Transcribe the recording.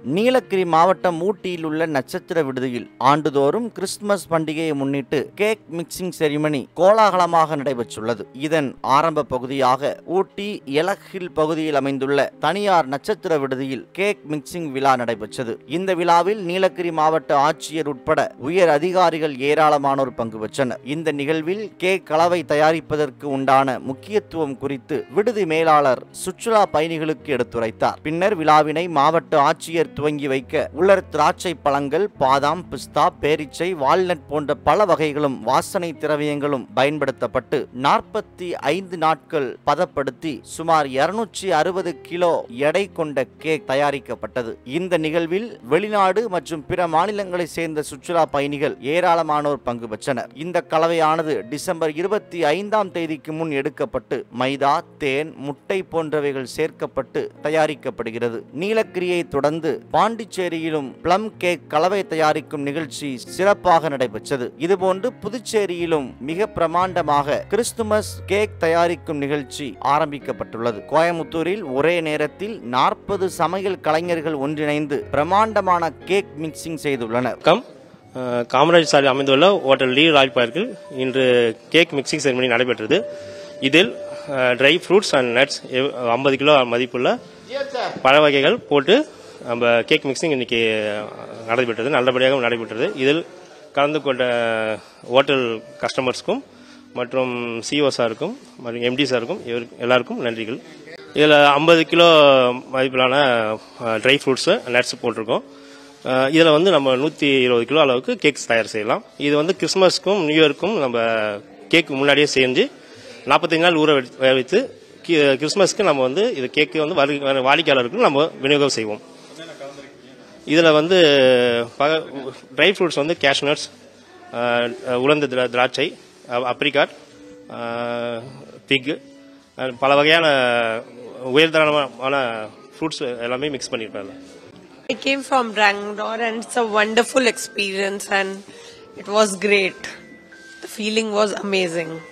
நீலகிரி மாவட்டம் ஊட்டியில் உள்ள நட்சத்திர விடுதியில் ஆண்டுதோறும் கிறிஸ்துமஸ் பண்டிகையை முன்னிட்டு கேக் மிக்சிங் செரிமனி கோலாகலமாக நடைபெற்றுள்ளது. இதன் ஆரம்ப பகுதியாக ஊட்டி எலக்ஹில் பகுதியில் அமைந்துள்ள தனியார் நட்சத்திர விடுதியில் கேக் மிக்சிங் விழா நடைபெற்றது. இந்த விழாவில் நீலகிரி மாவட்ட ஆட்சியர் உட்பட உயர் அதிகாரிகள் ஏராளமானோர் பங்கு பெற்றனர். இந்த நிகழ்வில் கேக் கலவை தயாரிப்பதற்கு உண்டான முக்கியத்துவம் குறித்து விடுதி மேலாளர் சுற்றுலா பயணிகளுக்கு எடுத்துரைத்தார். பின்னர் விழாவினை மாவட்ட ஆட்சியர் துவங்கி வைக்க உலர் திராட்சை பழங்கள், பாதாம், பிஸ்தா, பேரிச்சை, வால்நட் போன்ற பல வகைகளும் வாசனை திரவியங்களும் பயன்படுத்தப்பட்டு 45 நாட்கள் பதப்படுத்தி சுமார் 260 கிலோ எடை கொண்ட கேக் தயாரிக்கப்பட்டது. இந்த நிகழ்வில் வெளிநாடு மற்றும் பிற மாநிலங்களை சேர்ந்த சுற்றுலா பயணிகள் ஏராளமானோர் பங்கு பெற்றனர். இந்த கலவையானது டிசம்பர் 25ஆம் தேதிக்கு முன் எடுக்கப்பட்டு மைதா, தேன், முட்டை போன்றவைகள் சேர்க்கப்பட்டு தயாரிக்கப்படுகிறது. நீலகிரியை தொடர்ந்து பாண்டிச்சேரியிலும் பிளம் கேக் கலவை தயாரிக்கும் நிகழ்ச்சி சிறப்பாக நடைபெற்றது. இதுபோன்று புதுச்சேரியிலும் மிக பிரமாண்டமாக கிறிஸ்துமஸ் கேக் தயாரிக்கும் நிகழ்ச்சி ஆரம்பிக்கப்பட்டுள்ளது. கோயமுத்தூரில் ஒரே நேரத்தில் 40 சமையல் கலைஞர்கள் ஒன்றிணைந்து பிரமாண்டமான கேக் மிக்சிங் செய்துள்ளனர். காமராஜ் சாலை அமைந்துள்ள ஹோட்டல் லீ ராயல் பார்க்கில் இன்று கேக் மிக்சிங் செரிமனி நடைபெற்றது. இதில் dry fruits and nuts 50 kilo மதிப்புள்ள பழ வகைகள் போட்டு நம்ம கேக் மிக்சிங் இன்னைக்கு நடைபெற்றது. நல்லபடியாக நடைபெற்றது. இதில் கலந்து கொண்ட ஹோட்டல் கஸ்டமர்ஸ்க்கும் மற்றும் சிஓ சாருக்கும் மற்றும் எம்டி சாருக்கும் எல்லாருக்கும் நன்றிகள். இதில் 50 கிலோ மதிப்பிலான ட்ரை ஃப்ரூட்ஸு நட்ஸ் போட்டிருக்கோம். இதில் வந்து நம்ம 120 கிலோ அளவுக்கு கேக்ஸ் தயார் செய்யலாம். இது வந்து கிறிஸ்மஸ்க்கும் நியூ இயருக்கும் நம்ம கேக் முன்னாடியே செஞ்சு 45 நாள் ஊற வைத்து கிறிஸ்மஸ்க்கு நம்ம வந்து இது கேக்கு வந்து வாடிக்கையாளருக்கு நம்ம விநியோகம் செய்வோம். இதில் வந்து ட்ரை ஃப்ரூட்ஸ் வந்து கேஷ்நட்ஸ், உலர்ந்த திராட்சை, அப்ரிகாட், பிக், பல வகையான உயர்தரமான ஃப்ரூட்ஸ் எல்லாமே மிக்ஸ் பண்ணியிருப்பாங்க. I came from Bangalore and it's a wonderful experience and it was great. The feeling was amazing.